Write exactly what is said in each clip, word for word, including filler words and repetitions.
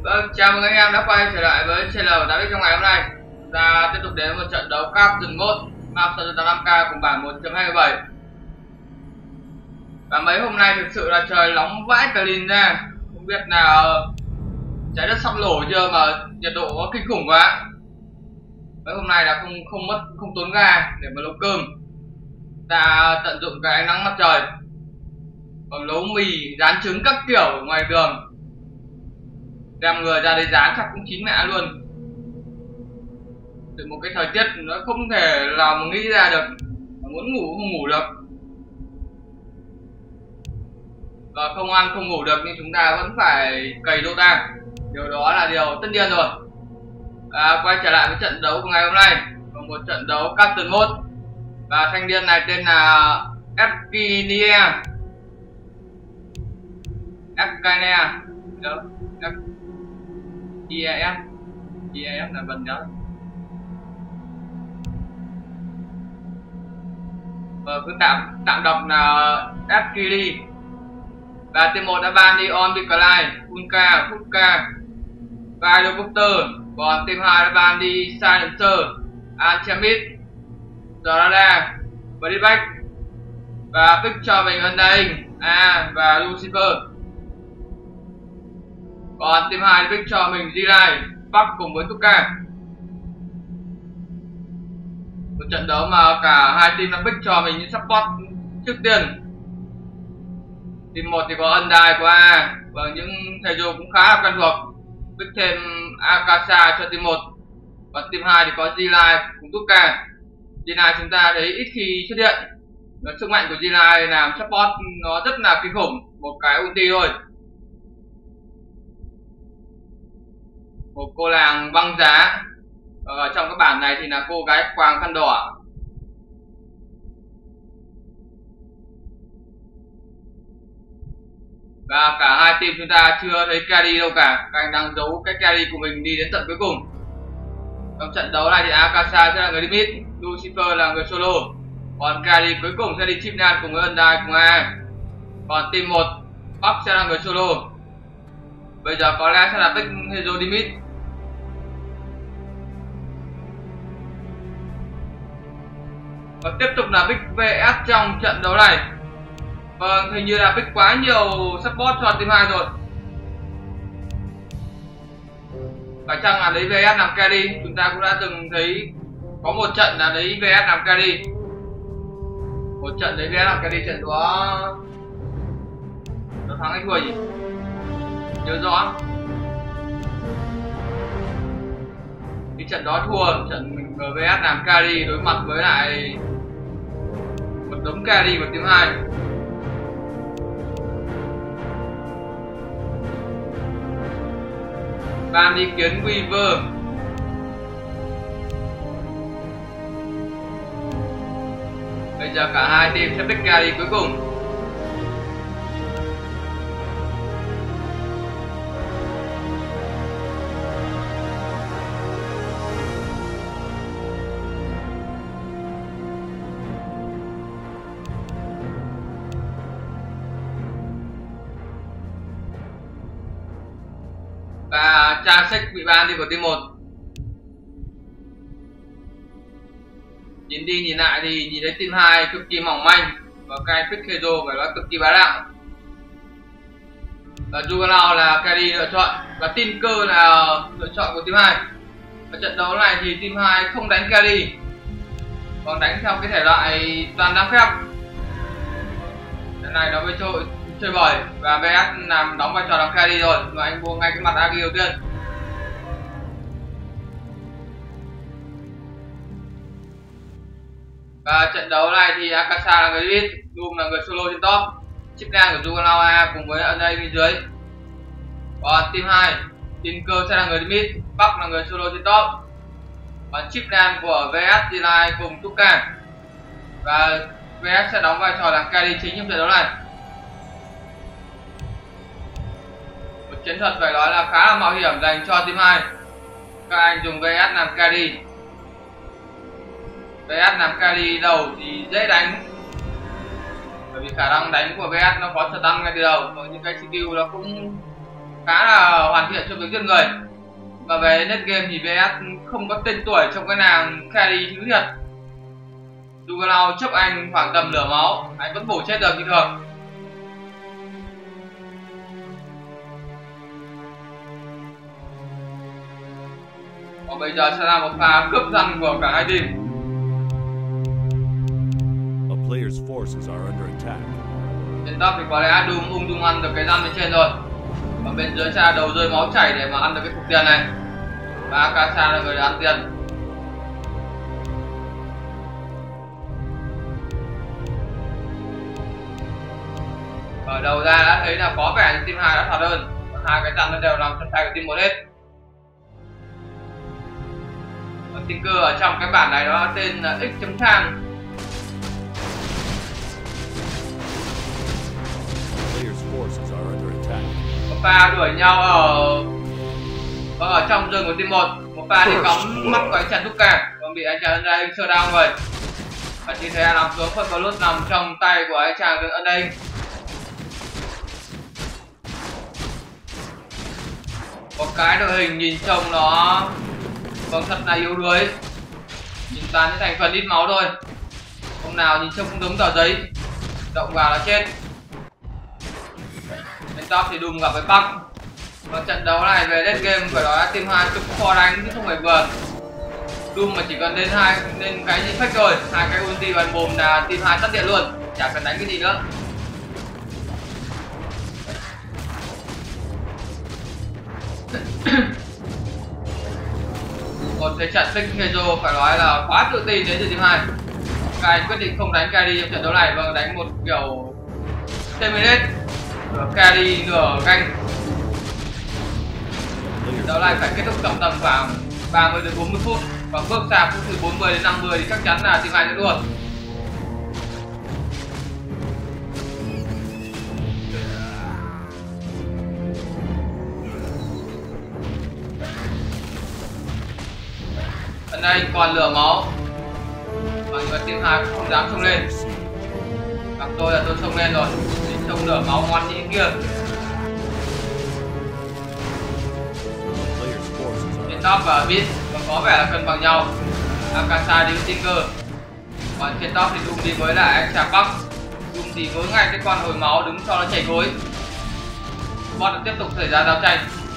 Vâng, chào mừng anh em đã quay trở lại với channel của tám x trong ngày hôm nay. Ta tiếp tục đến một trận đấu Captain Mode map tám mươi lăm K cùng bản một chấm hai mươi bảy. Và mấy hôm nay thực sự là trời nóng vãi cả lìn ra. Không biết nào trái đất sắp nổ chưa mà nhiệt độ có kinh khủng quá. Mấy hôm nay là không không mất không tốn ga để mà nấu cơm. Ta tận dụng cái ánh nắng mặt trời. Còn nấu mì, rán trứng các kiểu ở ngoài đường. Đem người ra đây dán chắc cũng chín mẹ luôn. Từ một cái thời tiết nó không thể nào mà nghĩ ra được, muốn ngủ không ngủ được, và không ăn không ngủ được, nhưng chúng ta vẫn phải cày Dota. Điều đó là điều tất nhiên rồi. À, quay trở lại với trận đấu của ngày hôm nay, một trận đấu Captain Mode. Và thanh niên này tên là Evgenia Evgenia đâu i e f i e f là vần đó. Ờ, cứ tạm tạm đọc là Evgenia. Và team một đã ban đi On Bikalai, Funka, Futka và Helicopter. Còn team hai đã ban đi Silencer, Alchemist, Dorada, Bodyback và pick cho mình Undying, A và Lucifer. Còn team hai pick cho mình Zilai, Park cùng với Tuka. Một trận đấu mà cả hai team đã pick cho mình những support trước tiên. Team một thì có Undying của A và những thầy dù cũng khá là quen thuộc, pick thêm Akasa cho team một. Còn team hai thì có Zilai cùng Tuka. Zilai chúng ta thấy ít khi xuất hiện. Và sức mạnh của Zilai làm support nó rất là kinh khủng, một cái ulti thôi. Một cô làng băng giá. Ở trong các bản này thì là cô gái quàng khăn đỏ. Và cả hai team chúng ta chưa thấy carry đâu cả. Các anh đang giấu cái carry của mình đi đến tận cuối cùng. Trong trận đấu này thì Akasa sẽ là người limit, Lucifer là người solo. Còn carry cuối cùng sẽ đi Chipnan cùng với Undying cùng A. Còn team một, Park sẽ là người solo. Bây giờ có lẽ sẽ là pick Hero limit. Và tiếp tục là pick vê ét trong trận đấu này. Vâng, hình như là pick quá nhiều support cho team hai rồi. Phải chăng là lấy vê ét làm carry? Chúng ta cũng đã từng thấy có một trận là lấy vê ét làm carry. Một trận lấy vê ét làm carry, trận đó nó thắng hay thua nhỉ? Nhớ rõ. Cái trận đó thua, trận mình vê ét làm carry đối mặt với lại một đống carry của team hai. Ban đi kiến Weaver. Bây giờ cả hai team sẽ pick carry cuối cùng. Và trang sách bị ban đi của team một. Nhìn đi nhìn lại thì nhìn thấy team hai cực kỳ mỏng manh và cái pick hero phải nói cực kỳ bá đạo. Và Juggernaut là carry lựa chọn và Tinker là lựa chọn của team hai. Ở trận đấu này thì team hai không đánh carry, còn đánh theo cái thể loại toàn đám phép. Trận này nó mới chơi chơi bời và vê ét làm đóng vai trò làm carry rồi, và anh mua ngay cái mặt Agi đầu tiên. Và trận đấu này thì Akasa là người lead, Doom là người solo trên top, Chipnan của Juggernaut A cùng với Undying bên dưới. Còn team hai, Tinker sẽ là người mid, Park là người solo trên top, còn Chipnan của vê ét Zilai cùng Tuka. Và vê ét sẽ đóng vai trò làm carry chính trong trận đấu này. Một chiến thuật phải nói là khá là mạo hiểm dành cho team hai. Các anh dùng vê ét làm carry. vê ét làm carry đầu thì dễ đánh, bởi vì khả năng đánh của vê ét nó có stun ngay từ đầu, còn những cái skill nó cũng khá là hoàn thiện cho việc giết người. Và về net game thì vê ét không có tên tuổi trong cái nàng carry thứ thiệt. Juggernaut chấp anh khoảng tầm nửa máu, anh vẫn bổ chết được như thường. Còn bây giờ sẽ là một pha cướp răng của cả hai team. A player's forces are under attack. Trên top thì có lẽ Doom ung dung ăn được cái răng bên trên rồi. Còn bên dưới sẽ là đầu rơi máu chảy để mà ăn được cái cục tiền này. Và Akasa là người đã ăn tiền. Ở đầu ra đã thấy là có vẻ như team hai đã thoạt hơn. Hai cái răng nó đều nằm trong tay của team một hết. Tinker ở trong cái bản này đó tên là X.Tham. Một pha đuổi nhau ở ở trong rừng của team một. Một pha đi cắm mắt của anh chàng Tuka, còn bị anh chàng Ân sơ down rồi. Và như thế nằm xuống phân vào nằm trong tay của anh chàng Ân đây. Một cái đội hình nhìn trông nó vâng thật là yếu đuối, nhìn toàn những thành phần ít máu thôi, hôm nào nhìn trông không giống tờ giấy, động vào là chết. Bên top thì Doom gặp với Bắc. Và trận đấu này về late game phải nói là team hai cực khó đánh chứ không phải vừa. Doom mà chỉ cần lên hai lên cái gì phách rồi, hai cái ulti vào mồm là team hai tắt điện luôn, chả cần đánh cái gì nữa. Một cái trận Big Hero phải nói là quá tự tin đến từ team hai. Các anh quyết định không đánh carry trong trận đấu này và đánh một kiểu Terminate, nửa carry nửa ganh. Trận đấu này phải kết thúc tầm tầm khoảng ba mươi đến bốn mươi phút, và bước sang phút từ bốn mươi đến năm mươi thì chắc chắn là team hai sẽ thua. Lần này còn lửa máu, và người team hai không dám xông lên. Gặp tôi là tôi xông lên rồi, để xông lửa máu ngon như kia. Trên top và mid có vẻ là cân bằng nhau. Akasa đi với Tinker, còn trên top thì Doom đi với lại anh chàng Bắc. Doom thì với ngay cái con hồi máu đứng cho nó chảy gối. Bot tiếp tục xảy ra giao tranh.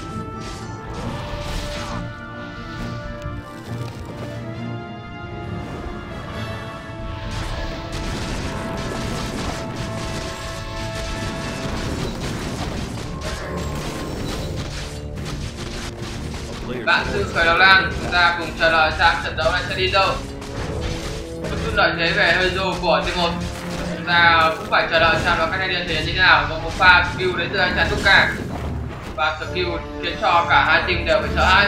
Bạn sư khởi đầu lan, chúng ta cùng chờ đợi xem trận đấu này sẽ đi đâu. Một chút lợi thế về Hero của team một, chúng ta cũng phải chờ đợi xem nó các thanh niên thể hiện như thế nào. Có một pha skill đến từ anh chàng Tuka, và skill khiến cho cả hai team đều phải sợ hãi.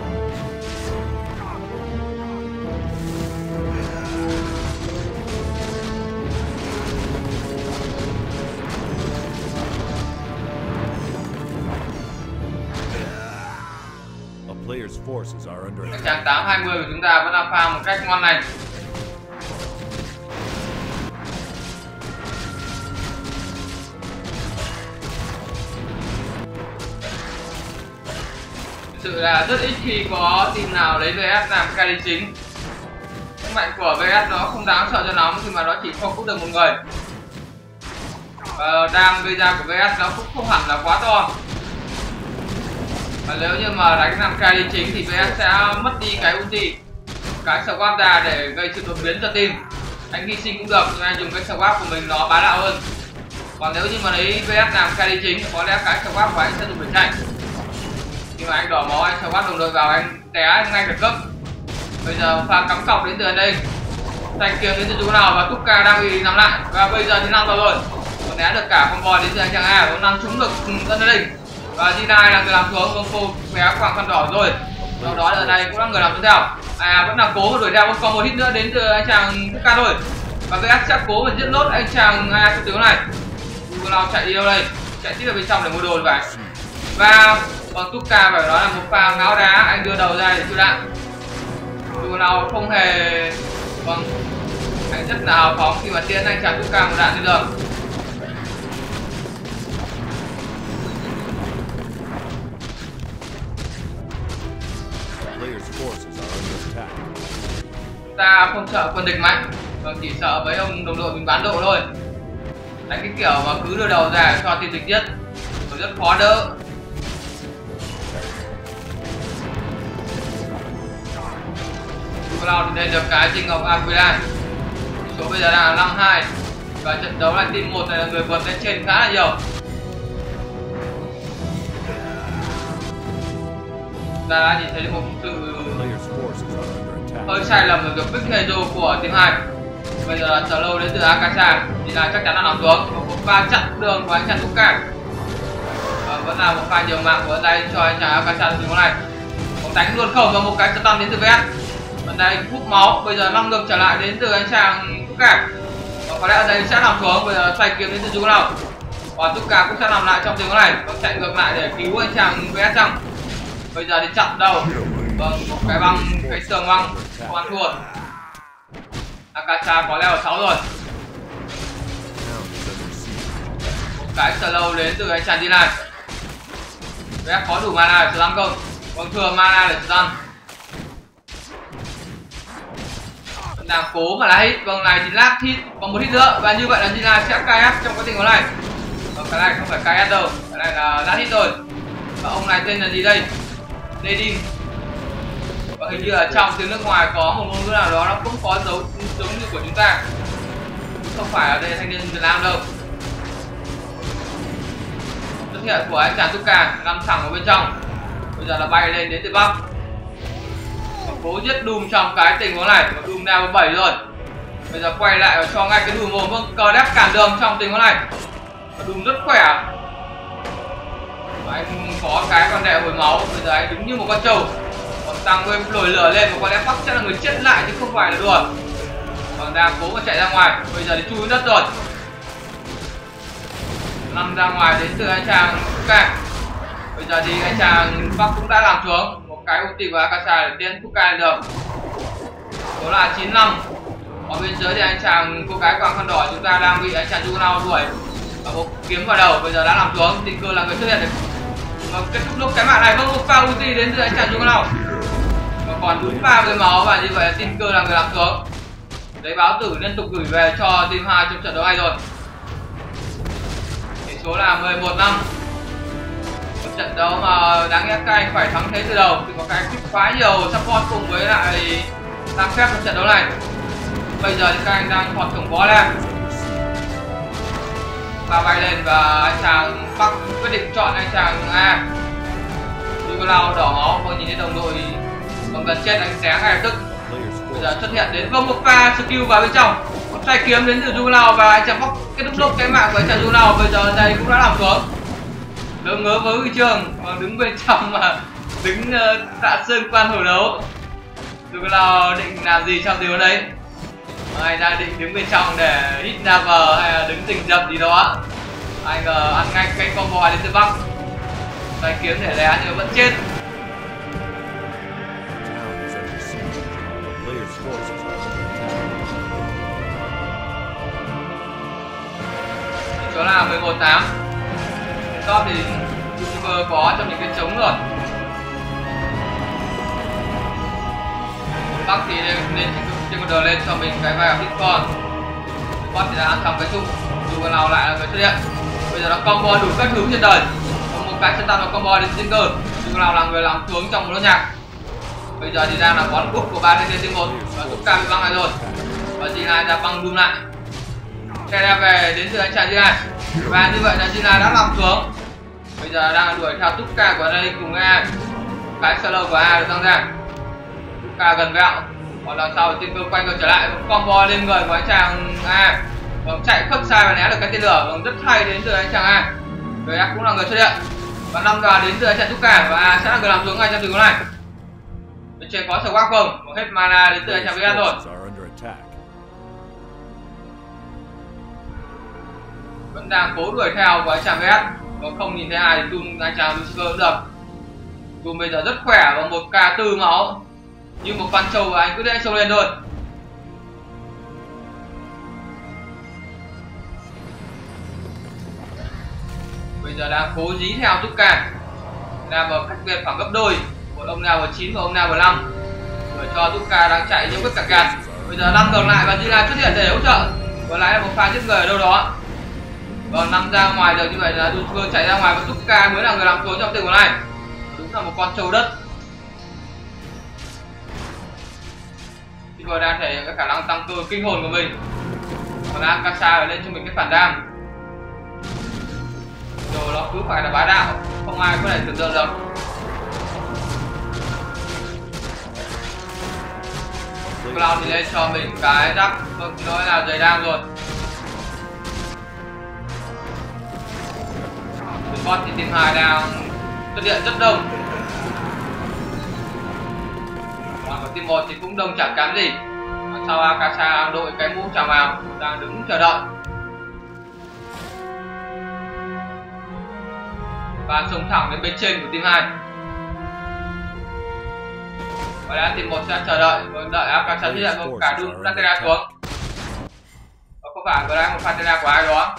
Các chàng tám hai mươi của chúng ta vẫn đang pha một cách ngon lành. Thực sự là rất ít khi có team nào lấy vê ét làm carry chính. Sức mạnh của vê ét nó không đáng sợ cho lắm khi mà nó chỉ focus được một người. Và đam gây ra của vê ét nó cũng không hẳn là quá to. Và nếu như mà đánh làm carry chính thì vê ét sẽ mất đi cái ulti, cái swap ra để gây sự đột biến cho team. Anh hy sinh cũng được, nhưng anh dùng cái swap của mình nó bá đạo hơn. Còn nếu như mà lấy vê ét làm carry chính, có lẽ cái swap của anh sẽ dùng để chạy. Nhưng mà anh đỏ máu, anh swap đồng đội vào, anh té ngay cả cấp. Bây giờ pha cắm cọc đến từ đây, thanh kiếm đến từ chỗ nào và Tuka đang bị nằm lại, và bây giờ thì năm vào rồi, còn né được cả con bò đến từ anh chàng A, còn năm trúng được dân gia đình. Và G nine là người làm xuống, công phu bé quàng khăn đỏ rồi. Sau đó ở đây cũng là người làm tiếp theo. À vẫn là cố đuổi theo, còn một hit nữa đến từ anh chàng Tuka thôi. Và vê ét sẽ cố và giết nốt anh chàng A trong tướng này. Juggernaut chạy đi đâu đây? Chạy tiếp vào bên trong để mua đồ thì phải. Và còn Tuka phải nói là một pha ngáo đá, anh đưa đầu ra để chịu đạn. Juggernaut không hề, vâng, anh rất là hào phóng khi mà tiến anh chàng Tuka một đạn lên đường. ta không sợ quân địch mạnh, mà chỉ sợ với ông đồng đội mình bán độ thôi. Đánh cái kiểu mà cứ đưa đầu ra cho team địch giết rồi rất khó đỡ. Cloud thì lên được cái Trinh Ngọc Aquila. Số bây giờ là năm hai và trận đấu này team một này là người vượt lên trên khá là nhiều. Ta đã nhìn thấy một sự hơi sai lầm ở việc pick hero của team hai. Bây giờ là Slow đến từ Akasha thì là chắc chắn là nằm xuống. Một pha chặn đường của anh chàng Tuka. À, vẫn là một pha nhiều mạng của đây cho anh chàng Akasha từ chỗ này. Bóng đánh luôn không và một cái stun đến từ vê ét. Vẫn đây hút máu, bây giờ năm ngược trở lại đến từ anh chàng Tuka. Và có lẽ ở đây sẽ nằm xuống, bây giờ xoay kiếm đến từ Jugonaut. Còn Tuka cũng sẽ nằm lại trong tình huống này, và chạy ngược lại để cứu anh chàng vê ét trong. Bây giờ thì chặn đầu. Vâng, một cái băng, cái tường băng không ăn thua. Akasha có level sáu rồi. Một cái slow đến từ anh chàng Dylan. vê ét có đủ mana để stun không? Còn thừa mana để stun. Vẫn đang cố mà là hit. Vâng, này thì last hit, còn một hit nữa. Và như vậy là Dylan sẽ ca ép trong cái tình huống này. Vâng, cái này không phải ca ép đâu. Cái này là last hit rồi. Và ông này tên là gì đây? Nedin. Và hình như ở trong tiếng nước ngoài có một ngôn ngữ nào đó nó cũng có dấu giống như của chúng ta, không phải ở đây thanh niên Việt Nam đâu. Xuất hiện của anh chàng Tuka nằm thẳng ở bên trong. Bây giờ là bay lên đến từ bắc và cố giết Doom trong cái tình huống này. Và Doom level bảy rồi. Bây giờ quay lại và cho ngay cái Doom một cờ đép cản đường trong tình huống này. Và Doom rất khỏe. Và anh có cái con đệ hồi máu. Bây giờ anh đứng như một con trâu. Còn tăng người nổi lửa lên và có lẽ Bắc sẽ là người chết lại chứ không phải là đùa. Còn đang cố mà chạy ra ngoài. Bây giờ thì chui đất rồi. Nằm ra ngoài đến từ anh chàng Tuka. Bây giờ thì anh chàng Bắc cũng đã làm xuống một cái ulti của Akasha để tiến Tuka lên được. Đó là chín năm. Ở bên dưới thì anh chàng cô gái quàng khăn đỏ chúng ta đang bị anh chàng Jugonaut đuổi và một kiếm vào đầu. Bây giờ đã làm xuống. Tình cờ là người xuất hiện được. Và kết thúc lúc cái mạng này vẫn một pha ulti đến từ anh chàng Jugonaut. Và còn đúng ba mươi máu và như vậy là Tinker là người làm xuống. Đấy, báo tử liên tục gửi về cho team hai trong trận đấu này rồi. Tỷ số là mười một năm. Một trận đấu mà đáng lẽ các anh phải thắng thế từ đầu thì có cái kích quá nhiều support cùng với lại tăng phép trong trận đấu này. Bây giờ thì các anh đang thọt cổng bó lên. Và bay lên và anh chàng Bắc quyết định chọn anh chàng A. Jugonaut đỏ máu và nhìn thấy đồng đội còn gần chết anh xé ngay lập tức. Bây giờ xuất hiện đến vâng một pha skill vào bên trong. Một xoay kiếm đến từ Jugonaut và anh chàng Bắc kết thúc lúc cái mạng của anh chàng Jugonaut. Bây giờ đây cũng đã làm xuống. Đỡ ngớ với huy chương và đứng bên trong mà đứng uh, tạ sơn quan hồi đấu. Jugonaut định làm gì trong điều đấy? Anh đang định đứng bên trong để hit Naver hay là đứng rình rập gì đó. Anh ngờ ăn ngay cái combo đến từ Bắc. Xoay kiếm để lé nhưng vẫn chết. Đó là mười một tám. Top thì YouTuber có trong những cái trống rồi. Bắc thì nên trên con đờ lên cho mình cái vai Bitcoin. Bot thì đã ăn xong cái chung. Dù nào lại là người xuất hiện. Bây giờ nó combo đủ các thứ trên đời. Có một cái chân tăng vào combo đến Tinker. Dù nào là người làm xuống trong một nốt nhạc. Bây giờ thì đang là bón cúp của ba thanh niên team một. Và Tuka bị băng lại rồi. Và Gina ra băng Doom lại. Xe ra về đến từ anh chàng Gina. Và như vậy là Gina đã làm xuống. Bây giờ đang đuổi theo Tuka của đây cùng A. Cái solo của A được tăng ra. Tuka gần vẹo. Còn đằng sau thì Tinker quay ngược trở lại. Combo lên người của anh chàng A. Vâng, chạy khớp sai và né được cái tên lửa. Vâng, rất hay đến từ anh chàng A. Rồi A cũng là người xuất hiện. Và năm gà đến từ anh chàng Tuka. Và A sẽ là người làm xuống ngay trong tình huống này. Bên trên có swag không? Một hết mana đến từ anh chàng Vian rồi. Vẫn đang cố đuổi theo của anh chàng vê ét. Và không nhìn thấy ai thì Doom anh chàng Lucifer cũng được. Doom bây giờ rất khỏe và một k tư máu. Như một con trâu và anh cứ để trâu lên thôi. Bây giờ đang cố dí theo Tuka. Level cách biệt khoảng gấp đôi. Một ông level chín và ông level năm. Để cho Tuka đang chạy những bước cản cản. Bây giờ năm ngược lại và Gila xuất hiện để hỗ trợ. Còn lại là một pha giết người ở đâu đó. Còn năm ra ngoài được như vậy là Lucifer chạy ra ngoài và Tuka mới là người làm trốn trong tình huống này. Đúng là một con trâu đất. Lucifer đang thể hiện cái khả năng tăng cơ kinh hồn của mình. Còn Akasa lên cho mình cái phản đam. Rồi nó cứ phải là bá đạo, không ai có thể tưởng tượng được. Cloud thì lên cho mình cái đắp, vâng nói là giày đam rồi. Bot thì team hai đang xuất hiện rất đông. Còn team một thì cũng đông chẳng kém gì. Sau Akasa đội cái mũ trào màu đang đứng chờ đợi. Và xông thẳng đến bên trên của team hai. Và đã team một sẽ chờ đợi, đợi Akasa xuất hiện một cả Doom Platera xuống. Và không phải có đang một Platera của ai đó.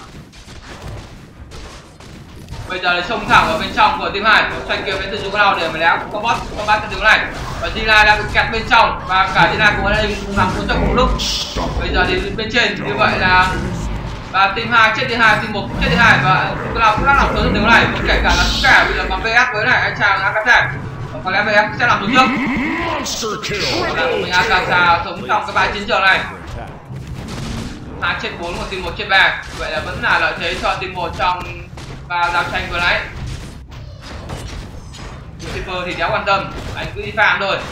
Bây giờ là xông thẳng vào bên trong của team hai, xoay kiếm đến từ dụng nào để mà léo combat combat cái thứ này. Và Gila đang bị kẹt bên trong và cả Gila cũng ở đây cũng làm cuốn trong cùng lúc. Bây giờ thì bên trên như vậy là và team hai chết team hai, team một chết team hai và Cloud cũng đang làm trốn điều này, kể cả là tất cả bây giờ bằng vê ép với lại anh chàng Akasa. Có lẽ vê ép sẽ làm trốn trước. Mình Akasa sống trong cái bãi chiến trường này. hai chết bốn của team một chết ba, vậy là vẫn là lợi thế cho team một trong và giao tranh vừa nãy. Lucifer thì đéo quan tâm, anh cứ đi farm thôi.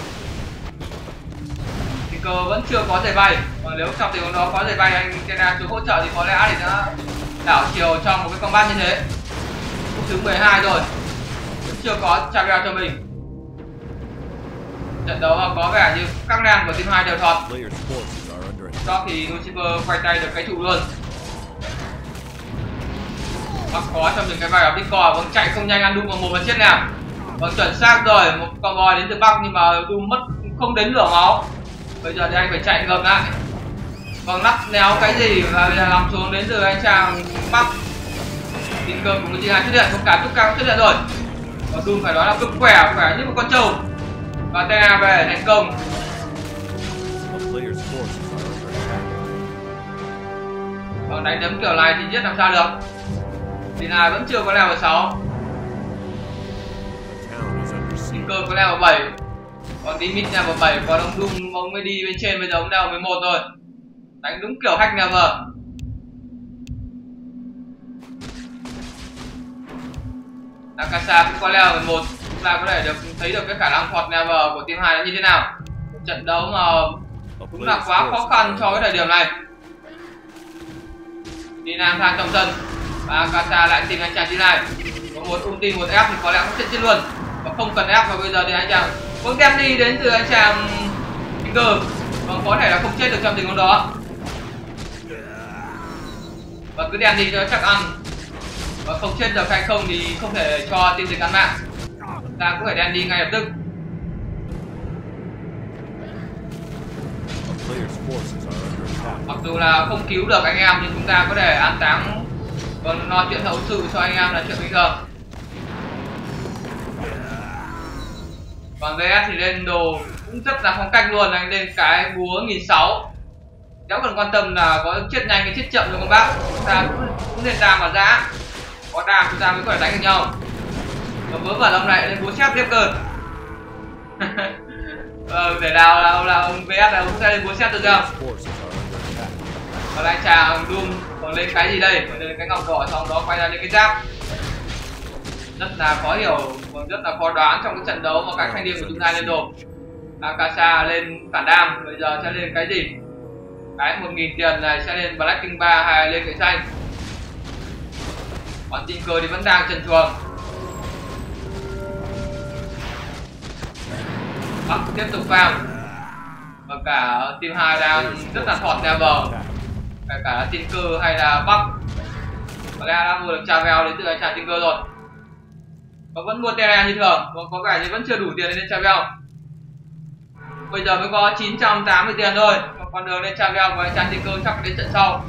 Tinker vẫn chưa có giày bay, còn nếu trong tình huống đó có giày bay anh Kena xuống hỗ trợ thì có lẽ thì nó đảo chiều trong một cái combat như thế. Phút thứ mười hai rồi, vẫn chưa có Chavia cho mình. Trận đấu có vẻ như các nam của team hai đều thọt. Do thì Lucifer quay tay được cái trụ luôn. Hoặc có cho mình cái vài đích cò, vâng chạy không nhanh ăn Doom vào một và chết nào. Vâng chuẩn xác rồi, một con bò đến từ Bắc nhưng mà Doom mất không đến nửa máu. Bây giờ thì anh phải chạy ngược lại. Vâng nắp néo cái gì và bây giờ làm xuống đến từ anh chàng Bắc. Tinker cùng với Gila xuất hiện, một cả Tuka xuất hiện rồi. Và Doom phải nói là cực khỏe, khỏe như một con trâu. Và Tena về thành công. Vâng đánh đấm kiểu này thì giết làm sao được. Gila vẫn chưa có level sáu. Tinker có level bảy. Còn Dimit level bảy, còn ông Doom ông mới đi bên trên, bây giờ ông level mười một rồi. Đánh đúng kiểu hack level. Akasa cũng có level mười một. Chúng ta có thể được thấy được cái khả năng thọt level của team hai là như thế nào. Một trận đấu mà cũng là quá khó khăn cho cái thời điểm này. Đi nam thang trong sân và Akasa lại tìm anh chàng thứ này. Có một ulti một ép thì có lẽ cũng chết chết luôn. Và không cần ép, và bây giờ thì anh chàng cũng đem đi đến từ anh chàng Tinker. Và có thể là không chết được trong tình huống đó. Và cứ đem đi cho chắc ăn. Và không chết được hay không thì không thể cho team địch ăn mạng. Ta cũng phải đem đi ngay lập tức. Mặc dù là không cứu được anh em nhưng chúng ta có thể an táng, còn lo chuyện hậu sự cho anh em là chuyện bình thường. Còn vê ét thì lên đồ cũng rất là phong cách luôn, anh lên cái búa nghìn sáu. Nếu cần quan tâm là có chết nhanh hay chết chậm rồi các bác, chúng ta cũng nên đam mà dã. Có đam chúng ta mới có thể đánh được nhau. Và vớ vẩn ông này lên búa xét tiếp cơ. Ờ, để nào là, là ông vê ét là ông sẽ lên búa xét được không? Còn anh chàng Doom còn lên cái gì đây? Còn lên cái ngọc đỏ, xong đó quay ra lên cái giáp. Rất là khó hiểu, còn rất là khó đoán trong cái trận đấu mà các thanh niên của chúng ta lên đồ. Akasa lên phản đam, bây giờ sẽ lên cái gì? Cái một nghìn tiền này sẽ lên Black King ba hay lên cái xanh. Còn Tinker thì vẫn đang trần truồng. Bắc tiếp tục farm. Và cả team hai đang rất là thọt level. Cả cả Tinker hay là Bắc. Có lẽ đã mua được Chavel đến từ anh chàng Tinker rồi. Và vẫn mua Terra như thường, còn có vẻ như vẫn chưa đủ tiền để lên Chavel. Bây giờ mới có chín trăm tám mươi tiền thôi. Còn đường lên Chavel và anh chàng Tinker chắc đến trận sau.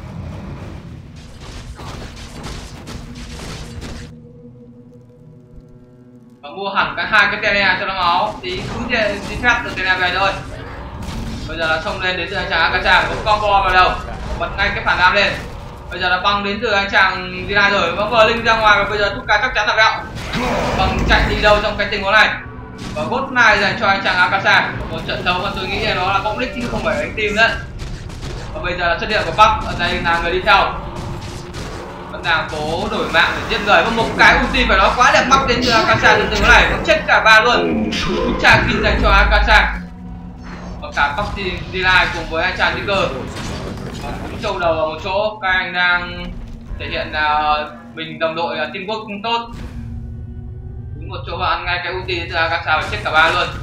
Và mua hẳn cái hai cái Terra cho nó máu thì cứ đi phép được Terra về thôi. Bây giờ là xông lên đến từ anh chàng Akasa, một combo vào đầu, bật ngay cái phản đam lên. Bây giờ là băng đến từ anh chàng Zinai rồi, bóng vờ linh ra ngoài và bây giờ Tuka chắc chắn là vẹo. Băng chạy đi đâu trong cái tình huống này? Và gốt này dành cho anh chàng Akasa, một trận đấu mà tôi nghĩ là nó là bóng lích chứ không phải đánh team nữa. Và bây giờ là xuất hiện của Bắc, ở đây là người đi theo. Vẫn đang cố đổi mạng để giết người, và một cái ulti phải nói quá đẹp Bắc đến từ Akasa từ tình huống này, nó chết cả ba luôn. Trả kill dành cho Akasa. Và cả Bắc Zinai cùng với anh chàng Tinker trâu đầu vào một chỗ, các anh đang thể hiện là mình đồng đội là teamwork không tốt. Đúng một chỗ và ăn ngay cái ulti từ Akasa và chết cả ba luôn.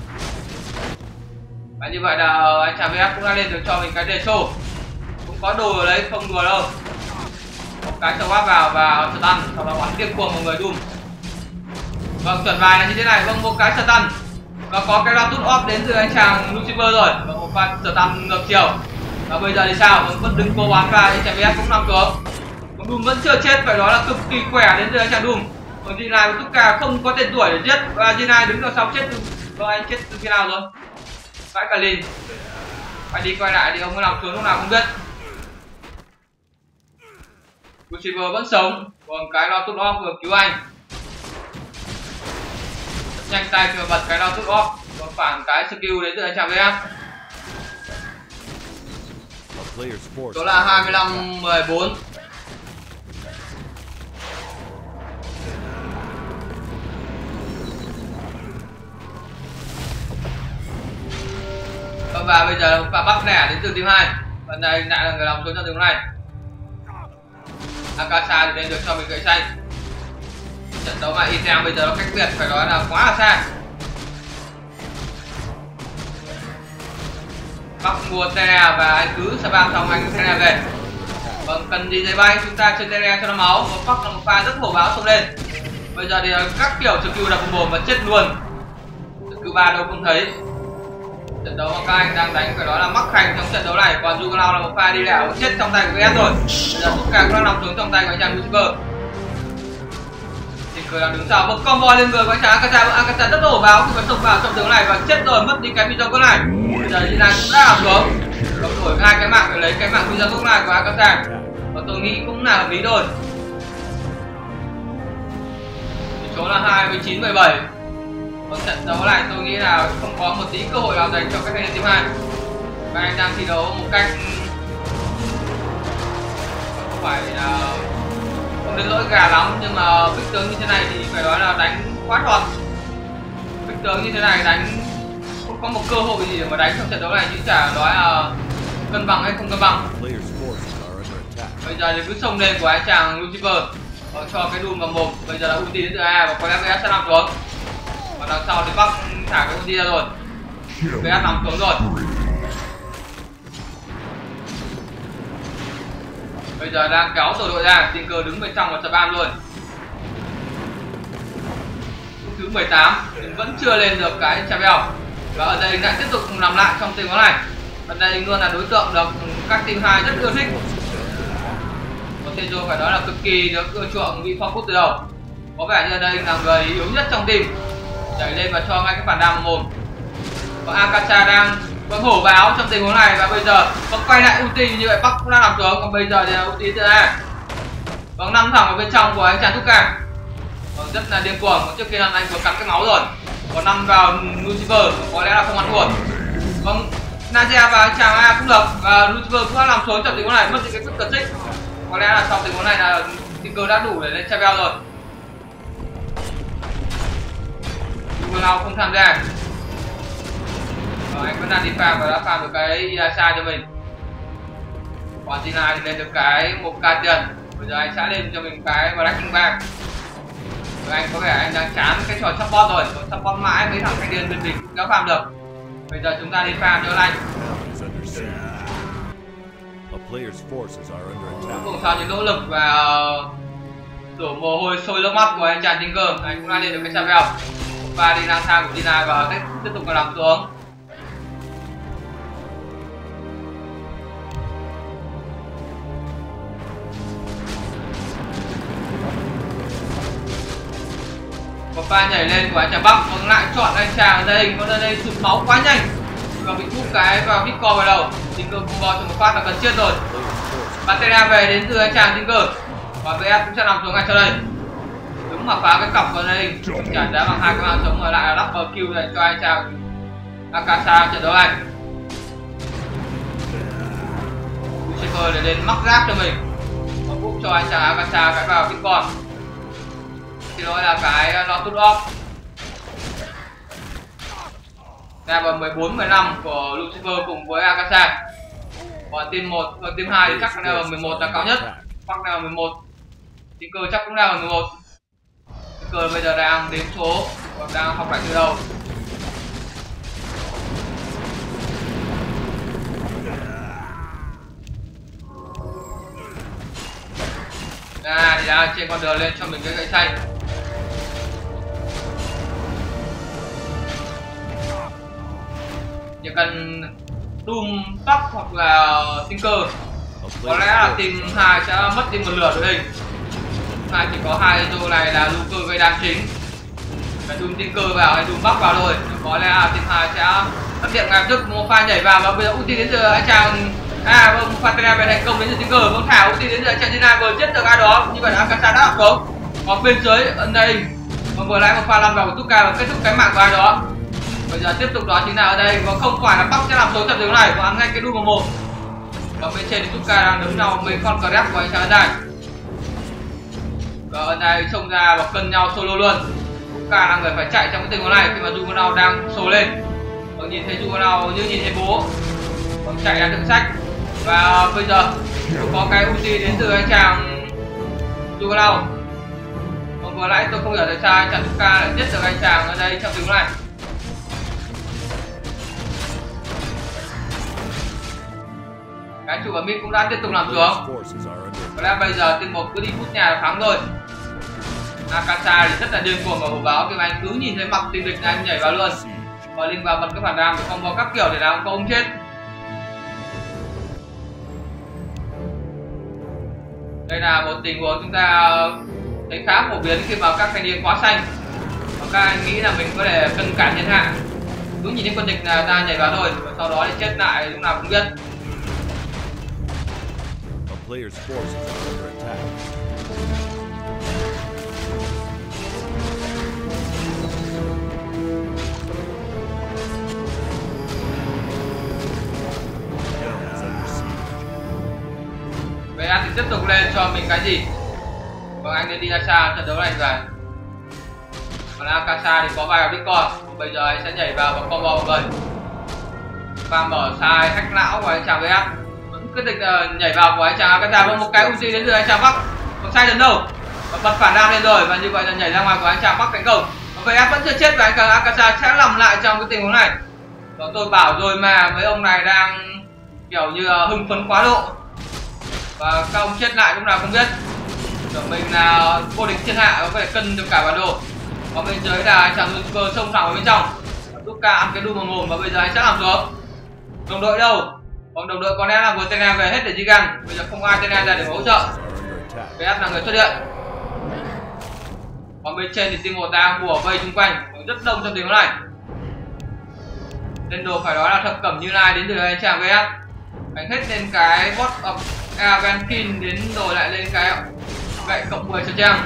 Và như vậy là anh chàng vê ét cũng đã lên được cho mình cái đề show. Cũng có đồ ở đấy, không đùa đâu. Một cái sâu áp vào và stun, sau đó bắn điên cuồng một người Doom. Vâng, chuẩn bài là như thế này, vâng, một cái stun. Và có cái round off đến từ anh chàng Lucifer rồi, và một pha stun ngược chiều. Và bây giờ thì sao? Vẫn vẫn đứng cố bắn và anh chàng vê ét cũng nằm xuống. Còn Doom vẫn chưa chết, phải nói là cực kỳ khỏe đến từ anh chàng Doom. Còn Zinai và Tuka không có tên tuổi để giết, và Zinai đứng ở sau chết. Vâng, anh chết từ khi nào rồi? Vãi cả lìn. Phải đi quay lại thì ông có nằm xuống lúc nào không biết. Lucifer vẫn sống, còn cái lo tút off vừa cứu anh. Nhanh tay vừa bật cái lo tút off, còn phản cái skill đến từ anh chàng vê ét. Số là hai mươi lăm mười bốn. Và bây giờ là một pha bắt lẻ đến từ team hai. Và đây lại là người làm xuống trong tình huống này. Akasa thì lên được cho mình gậy xanh. Trận đấu mà Item bây giờ nó cách biệt phải nói là quá là xa. Bắc mua Terra và anh cứ spam xong anh Terra về. Vâng, cần gì giấy bay chúng ta chơi Terra cho nó máu. Và Bắc là một pha rất hổ báo xông lên. Bây giờ thì các kiểu skill đập mồm và chết luôn. Skill ba đâu không thấy. Trận đấu mà các anh đang đánh phải nói là mắc hành trong trận đấu này. Còn Jugalao là một pha đi lẻo chết trong tay của vê ét rồi. Bây giờ Tuka cũng đang nằm xuống trong tay của anh chàng Lucifer. Thì cười đang đứng sau, một combo lên người của anh chàng Akasa. Akasa rất hổ báo khi mà xông vào trong trận đấu này và chết rồi, mất đi cái video code này. Bây giờ Zinai cũng đã nằm xuống, cộng đổi hai cái mạng để lấy cái mạng video code này của Akasa. Và tôi nghĩ cũng là hợp lý thôi. Số là hai mươi chín mười bảy. Còn trận đấu này tôi nghĩ là không có một tí cơ hội nào dành cho các thành viên team hai. Các anh đang thi đấu một cách không phải là không đến lỗi gà lắm, nhưng mà bích tướng như thế này thì phải nói là đánh quá thuật. Bích tướng như thế này đánh không có một cơ hội gì để mà đánh trong trận đấu này, chứ chả nói là cân bằng hay không cân bằng. Bây giờ thì cứ xông lên của anh chàng Lucifer, cho cái Doom vào mồm. Bây giờ là ulti đến từ A và có lẽ vê ét sẽ nằm xuống. Và đằng sau thì Bắc thả cái ulti ra rồi. vê ét nằm xuống rồi. Bây giờ đang kéo tổ đội ra, Tinker đứng bên trong và spam luôn. Phút thứ mười tám nhưng vẫn chưa lên được cái Chavel. Và ở đây lại tiếp tục làm lại trong tình huống này. Ở đây luôn là đối tượng được các team hai rất ưa thích. Có thể dù phải nói là cực kỳ được ưa chuộng bị focus từ đầu. Có vẻ như đây là người yếu nhất trong team. Đẩy lên và cho ngay cái phản đam vào mồm. Và Akasa đang vâng hổ báo trong tình huống này, và bây giờ có quay lại ulti như vậy Bắc cũng đang nằm xuống. Còn bây giờ thì là ulti từ A. Vâng, năm thẳng ở bên trong của anh chàng Tuka. Vâng, rất là điên cuồng. Trước khi anh vừa cắt cái máu rồi. Còn năm vào Lucifer có lẽ là không ăn thua. Vâng, Nadia và anh chàng A cũng được, và Lucifer cũng đã nằm xuống trong tình huống này, mất những cái sức cật xích. Có lẽ là trong tình huống này là Tinker đã đủ để lên Chavel rồi. Jugalao không tham gia. Rồi, anh vẫn đang đi farm và đã farm được cái Iyasa cho mình. Còn Zinai thì lên được cái một ca tiền. Bây giờ anh sẽ lên cho mình cái Blacking Bang. Rồi anh có vẻ anh đang chán cái trò support rồi. Còn support mãi mấy thằng thanh niên bên mình cũng đã farm được. Bây giờ chúng ta đi farm cho anh. Cuối cùng sau những nỗ lực và đổ mồ hôi sôi nước mắt của anh chàng Tinker, anh cũng đã lên được cái Chavel. Và đi lang thang của Zinai và tiếp tục làm xuống. Một pha nhảy lên của anh chàng Bắc, vẫn lại chọn anh chàng ở đây, có nơi đây sụt máu quá nhanh. Tinker bị hút cái vào hit core vào đầu. Tinker combo trong một phát là gần chết rồi. Batera về đến từ anh chàng Tinker và vê ép cũng sẽ nằm xuống ngay sau đây. Đúng mà phá cái cọc vào đây, trả giá bằng hai cái mạng sống ở lại là double kill dành cho anh chàng Akasa trận đấu này. Lucifer để đến mắc giáp cho mình, và cũng cho anh chàng Akasa cái vào hit core. Thì đó là cái Lotus Off. Level mười bốn mười lăm của Lucifer cùng với Akasa. Còn team một, còn team hai thì chắc level mười một là cao nhất. Hoặc level mười một. Tinker chắc cũng level mười một. Tinker bây giờ đang đếm số, còn đang học lại từ đầu. À, thì đang trên con đường lên cho mình cái gậy xanh. Chỉ cần Doom, Top hoặc là Tinker. Có lẽ là team hai sẽ mất đi một lửa đội hình. Hai chỉ có hai Joe này là Luker gây đam chính. Phải Doom Tinker vào hay Doom Bắc vào thôi. Có lẽ là team hai sẽ phát hiện ngay tức một pha nhảy vào và bây giờ ulti đến giờ anh chàng à vâng một pha tên về thành công đến từ Tinker vâng thả ulti đến giờ anh chàng Gina vừa chết được ai đó như vậy là Akasa đã học xuống. Còn bên dưới ấn đây và vừa lại một pha lăn vào của Tuka và kết thúc cái mạng của ai đó. Bây giờ tiếp tục đó chính là ở đây và không phải là Bắc sẽ làm số trận đấu này và ăn ngay cái đu vào một. Và bên trên thì Tuka đang đứng nhau mấy con cờ của anh chàng đây. Và ở đây xông ra và cân nhau solo luôn. Tuka là người phải chạy trong cái tình huống này khi mà Juvenal đang solo lên. Và nhìn thấy Juvenal như nhìn thấy bố. Còn chạy ra thượng sách. Và bây giờ có cái ulti đến từ anh chàng Juvenal. Còn vừa nãy tôi không hiểu tại sao anh chàng Tuka lại giết được anh chàng ở đây trong tình huống này. Cái chủ và mid cũng đã tiếp tục làm xuống. Có lẽ bây giờ team một cứ đi phút nhà là thắng rồi. Akasa thì rất là điên cuồng và hổ báo khi mà anh cứ nhìn thấy mặt team địch anh nhảy vào luôn. Và Linh vào bật cái phản đam để combo các kiểu để làm không chết. Đây là một tình huống chúng ta thấy khá phổ biến khi mà các thanh niên quá xanh. Và các anh nghĩ là mình có thể cân cản thiên hạ. Cứ nhìn thấy quân địch là ta nhảy vào thôi và sau đó thì chết lại lúc nào cũng biết. Player's forces are under attack. vê ét thì tiếp tục lên cho mình cái gì? Vâng, anh nên đi ra xa trận đấu này rồi. Còn Akasa thì có vài đích con. Bây giờ anh sẽ nhảy vào và combo vào người. Và mở sai hack não của anh chàng vê ét. Quyết định uh, nhảy vào của anh chàng Akasa với một cái ulti đến từ anh chàng Bắc. Còn sai lần đâu và bật phản đam lên rồi và như vậy là nhảy ra ngoài của anh chàng Bắc thành công. vê ét vẫn chưa chết và anh chàng Akasa sẽ nằm lại trong cái tình huống này. Và tôi bảo rồi mà mấy ông này đang kiểu như uh, hưng phấn quá độ và các ông chết lại lúc nào không biết. Tưởng mình là vô địch thiên hạ có thể cân được cả bản đồ. Còn bên dưới là anh chàng Lucifer xông thẳng vào bên trong. Tuka ăn cái đu vào mồm và bây giờ anh sẽ làm xuống. Đồng đội đâu? Còn đồng đội có lẽ là vừa Tena về hết để Gigan. Bây giờ không ai Tena ra để hỗ trợ. vê ét là người xuất hiện. Còn bên trên thì team một đang bùa vây xung quanh, rất đông trong tình huống này. Lên đồ phải nói là thập cẩm Như Lai đến từ anh chàng vê ét. Đánh hết lên cái bot of Avenkin đến rồi lại lên cái gậy cộng mười cho trang.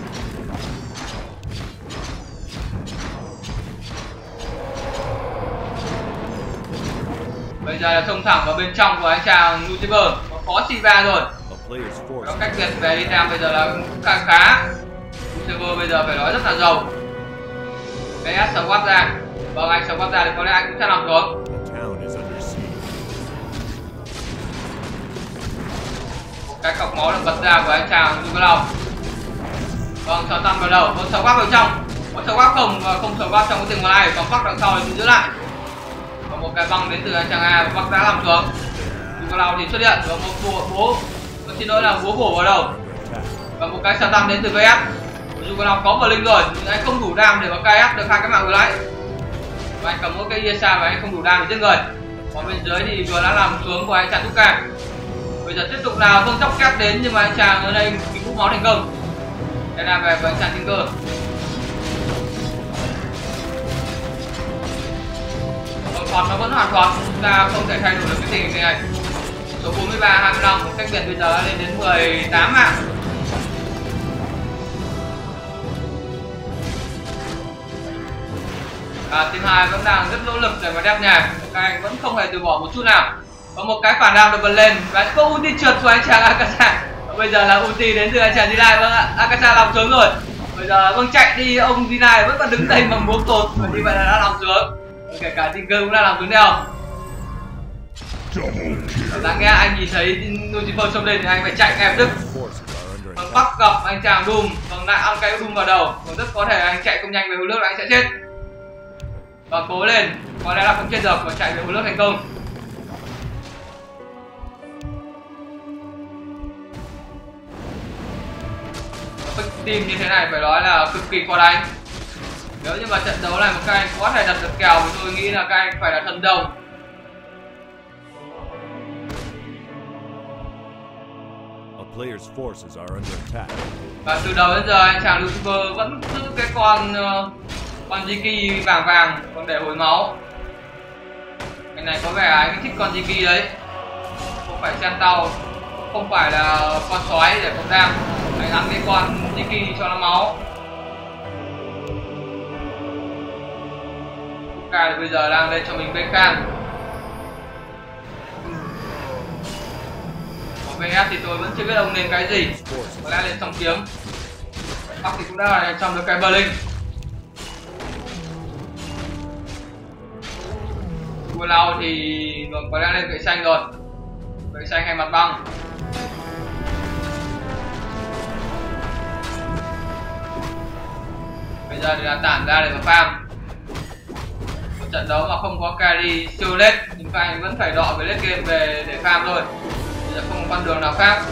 Bây giờ là xông thẳng vào bên trong của anh chàng Lucifer. Có Siva rồi. Có cách biệt về đi nam bây giờ là khá khá. Lucifer bây giờ phải nói rất là giàu. vê ét sờ quát ra. Vâng, anh sờ quát ra thì có lẽ anh cũng sẽ làm xuống. Một cái cọc máu được bật ra của anh chàng Juvenal. Vâng, sờ tăng vào đầu. Vâng, sờ quát vào trong. Có sờ quát không và không sờ quát trong cái tình huống này. Còn phát đằng sau thì giữ lại. Một cái băng đến từ anh chàng A và Bắc đã làm xuống. Juvenal thì xuất hiện và một bố bố tôi xin lỗi là búa bổ vào đầu và một cái sa tăng đến từ vê ét. Juvenal có Blink rồi nhưng anh không đủ đam để có ca ép được hai cái mạng vừa nãy và anh cầm mỗi cái Yesa và anh không đủ đam để giết người. Còn bên dưới thì vừa đã làm xuống của anh chàng Tuka. Bây giờ tiếp tục là vương tốc kép đến nhưng mà anh chàng ở đây bị hút máu thành công. Đây là về với anh chàng Tinker. hoạt nó vẫn hoàn toàn, chúng ta không thể thay đổi được cái tình hình này. Số bốn mươi ba hai mươi lăm, một cách biệt bây giờ đã lên đến mười tám mạng. À, team hai vẫn đang rất nỗ lực để mà đáp nhà, các anh vẫn không hề từ bỏ một chút nào. Có một cái phản đam được bật lên và có ulti trượt của anh chàng Akasa. Bây giờ là ulti đến từ anh chàng Zinai. Vâng ạ, Akasa lòng xuống rồi. Bây giờ vâng chạy đi, ông Zinai vẫn còn đứng đây bằng búa tột, và như vậy là đã lòng xuống. Kể cả Tinker cũng đã lòng xuống theo. Đáng nghe anh nhìn thấy Lucifer xông lên thì anh phải chạy ngay lập tức. Còn Bắc gặp anh chàng Doom, còn lại ăn cái Doom vào đầu, còn rất có thể anh chạy không nhanh về hồ nước là anh sẽ chết. Và cố lên, có lẽ là không chết được, còn chạy về hồ nước thành công. Team như thế này phải nói là cực kỳ khó đánh. Nếu như mà trận đấu này mà các anh có thể đặt được kèo thì tôi nghĩ là các anh phải là thần đồng. Players' forces are under attack. Và từ đầu đến giờ anh chàng Lucifer vẫn giữ cái con uh, con Jiki vàng vàng còn để hồi máu. Cái này có vẻ anh thích con Jiki đấy, không phải chen tàu, không phải là con sói để cộng đam. Anh ăn cái con Jiki cho nó máu. Kuka bây giờ đang lên cho mình bê can. vê ép thì tôi vẫn chưa biết ông nên cái gì, có lẽ lên song kiếm. Bắc thì cũng đã là trong được cái Berlin. Cua lau thì có lẽ lên gậy xanh rồi, gậy xanh hay mặt băng. Bây giờ thì là tản ra để mà farm. Một trận đấu mà không có carry siêu lết, nhưng các anh vẫn phải đọ với lết game về để farm thôi. Bây giờ không có con đường nào khác.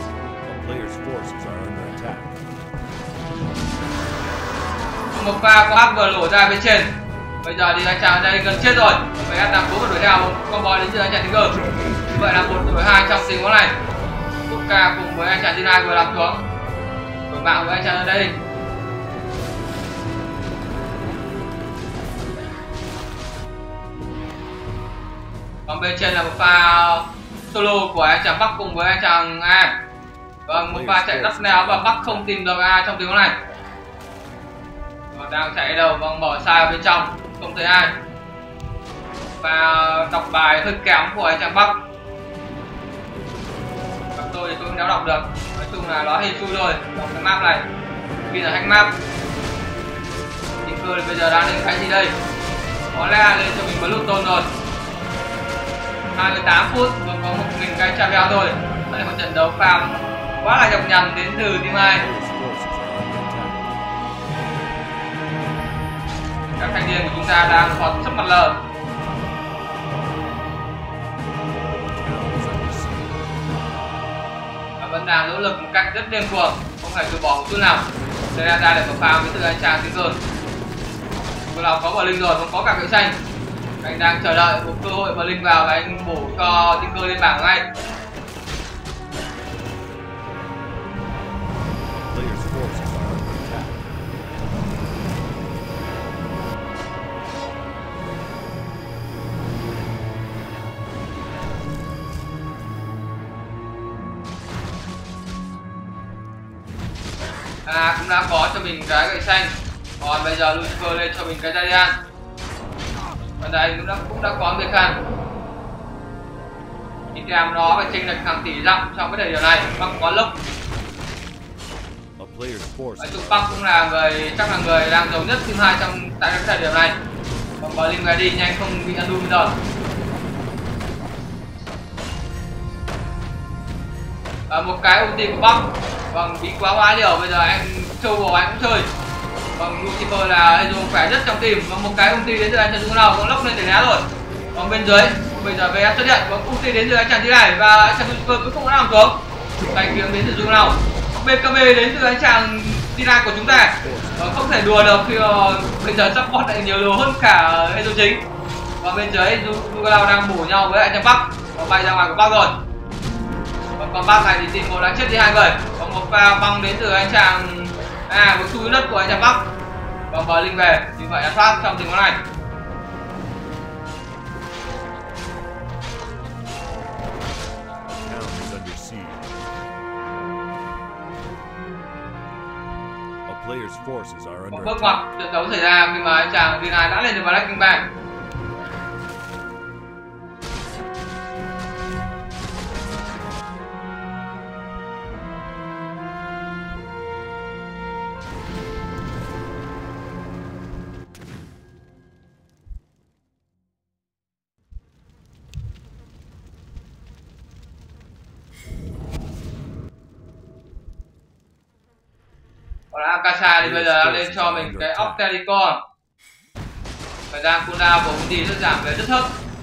Một pha có áp vừa lổ ra bên trên. Bây giờ thì anh chàng đây gần chết rồi. Vậy em đang cố mà đuổi theo một combo đến từ anh chàng Tiger. Như vậy là một đổi hai trong tình huống này. Kuka cùng với anh chàng Zinai vừa làm xuống. Đổi mạng với anh chàng ở đây. Còn bên trên là một pha solo của anh chàng Bắc cùng với anh chàng A. Vâng, một pha chạy đắp neo và Bắc không tìm được A trong tình huống này. Và đang chạy đâu, vâng, mở sai ở bên trong, không thấy ai. Và đọc bài hơi kém của anh chàng Bắc. Và tôi thì tôi không đéo đọc được. Nói chung là nó hên xui thôi, đọc cái map này. Vì là hack map. Tinker bây giờ đang lên cái gì đây? Có lẽ lên cho mình Bluetooth rồi. hai mươi tám phút và có một nghìn cái Chavel thôi. Đây là một trận đấu farm quá là nhọc nhằn đến từ team hai. Các thanh niên của chúng ta đang còn sắp mặt lờ. Và vẫn đang nỗ lực một cách rất điên cuồng, không phải từ bỏ một chút nào. Đây là ra để mà farm với từ anh chàng Tinker. Vừa nào có bờ linh rồi, không có cả gậy xanh. Anh đang chờ đợi một cơ hội và linh vào và anh bổ cho Tinker lên bảng ngay. À, cũng đã có cho mình cái gậy xanh. Còn bây giờ Lucifer lên cho mình cái Giant. Và đây cũng đã, cũng đã có việc khăn. Đi kèm nó phải chênh lệch hàng tỷ dặm trong cái thời điểm này. Bắc có lốc. Nói chung Bắc cũng là người, chắc là người đang giàu nhất team hai trong tại cái thời điểm này. Còn Berlin về đi nhanh không bị ăn đun bây giờ. Và một cái ulti của Bắc. Vâng, bị quá quá liều, bây giờ anh châu bò anh cũng chơi. Vâng, Lucifer là Ezo khỏe nhất trong team. Và một cái ulti đến từ anh chàng Dung nào cũng lốc lên để né rồi. Còn bên dưới, bây giờ vê ép xuất hiện. Vâng, ulti đến từ anh chàng này và anh chàng Lucifer cuối cùng đã nằm xuống. Đánh kiếm đến từ Dung nào. bê ca bê đến từ anh chàng Tina của chúng ta. Vâng, không thể đùa được khi uh, bây giờ support lại nhiều đồ hơn cả Ezo chính. Và bên dưới Dung nào đang bổ nhau với anh chàng Bắc. Và bay ra ngoài của Bắc rồi. Và còn Bắc này thì team một đã chết đi hai người. Còn một pha băng đến từ anh chàng à một chui đất của anh chàng Bắc. Còn Berlin về, như vậy là thoát trong tình huống này. forces are Một under bước ngoặt attack. trận đấu xảy ra khi mà anh chàng Dina đã lên được Black King Bang. Còn Akasha thì bây giờ đã lên cho mình cái Octalicon. Thời gian cooldown của ulti sẽ giảm về rất thấp.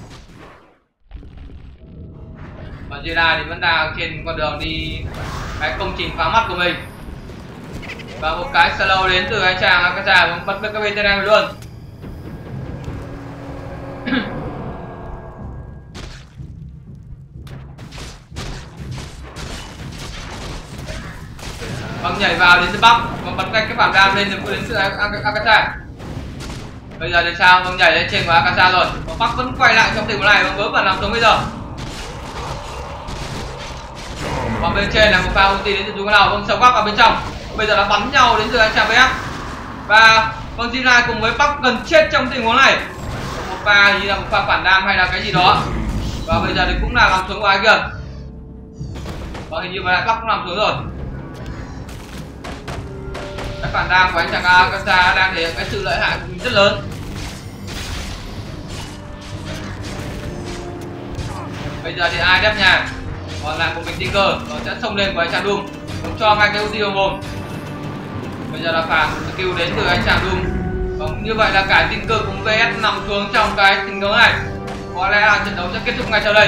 Còn Jedi thì vẫn đang trên con đường đi cái công trình phá mắt của mình. Và một cái slow đến từ anh chàng Akasha bật được các bên tên em luôn. Vâng, nhảy vào đến từ bắc và bật ngay cái phản đam lên được đến từ Akasha. Bây giờ thì sao? Vâng, nhảy lên trên của Akasha rồi. Và bắc vẫn quay lại trong tình huống này và vớ vẩn làm xuống bây giờ. Còn bên trên là một pha ulti đến từ chúng nào. Vâng, sâu bắc vào bên trong. Bây giờ là bắn nhau đến từ anh chàng vê ép. Và vâng, Jedi cùng với bắc gần chết trong tình huống này. Một pha như là một pha phản đam hay là cái gì đó. Và bây giờ thì cũng là làm xuống của ai kìa. Vâng, hình như là bắc cũng làm xuống rồi. Cái phản đam của anh chàng Akasha đang thể hiện cái sự lợi hại của mình rất lớn. Bây giờ thì ai đép nhà, còn lại một mình Tinker và sẽ xông lên của anh chàng Doom, cũng cho ngay cái ulti vào mồm. Bây giờ là phản skill đến từ anh chàng Doom. Và như vậy là cả Tinker cùng vê ét nằm xuống trong cái tình huống này. Có lẽ là trận đấu sẽ kết thúc ngay sau đây.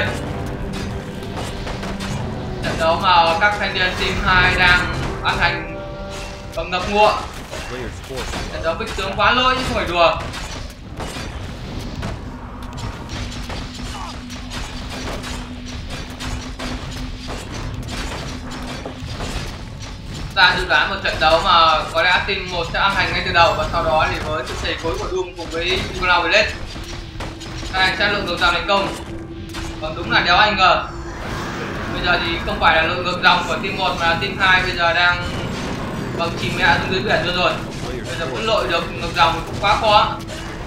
Trận đấu mà các thanh niên team hai đang ăn hành và ngập ngụa. Trận đấu bích tướng quá lỗi chứ không phải đùa. Ta dự đoán một trận đấu mà có lẽ team một sẽ ăn hành ngay từ đầu và sau đó thì với sự thầy cuối của Doom cùng với Juggernaut về lên, các anh sẽ lượng ngược dòng thành công. Còn đúng là đéo anh ngờ. Bây giờ thì không phải là lượng ngược dòng của team một mà là team hai bây giờ đang vâng chìm mẹ xuống dưới biển luôn rồi. Bây giờ muốn lội được ngược dòng cũng quá khó.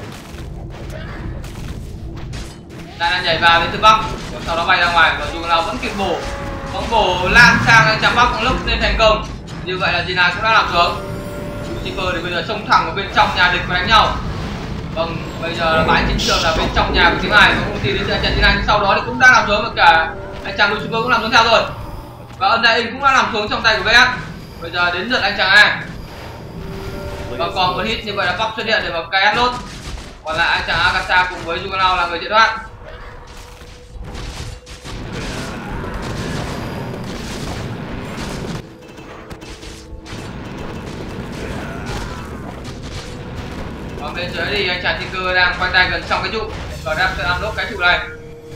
Đang đang nhảy vào đến từ bắc, và sau đó bay ra ngoài và dù nào vẫn kịp bổ, bóng bổ lan sang anh chàng bắc lúc nên thành công. Như vậy là Jedi cũng đã làm xuống. Lucifer thì bây giờ xông thẳng vào bên trong nhà địch và đánh nhau. Vâng, bây giờ là bãi chiến trường là bên trong nhà của team hai và ulti đến từ anh chàng Jedi, sau đó thì cũng đã làm xuống và cả anh chàng Lucifer cũng làm xuống theo rồi. Và Undyne cũng đã làm xuống trong tay của vê ét. Bây giờ đến lượt anh chàng A. Và còn một hit như vậy là Pop xuất hiện để vào cái Atlas. Còn lại anh chàng Akasha cùng với Juggernaut là người chạy thoát. Còn bên dưới thì anh chàng Tinker đang quay tay gần xong cái trụ và đang sẽ làm đốt cái trụ này.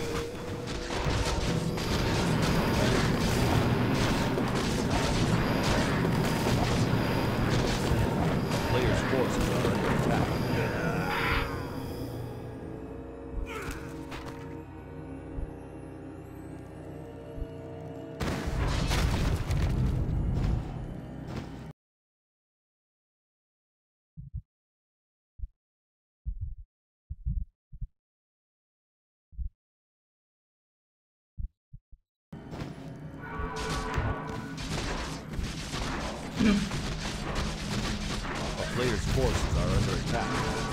Players' forces are under attack.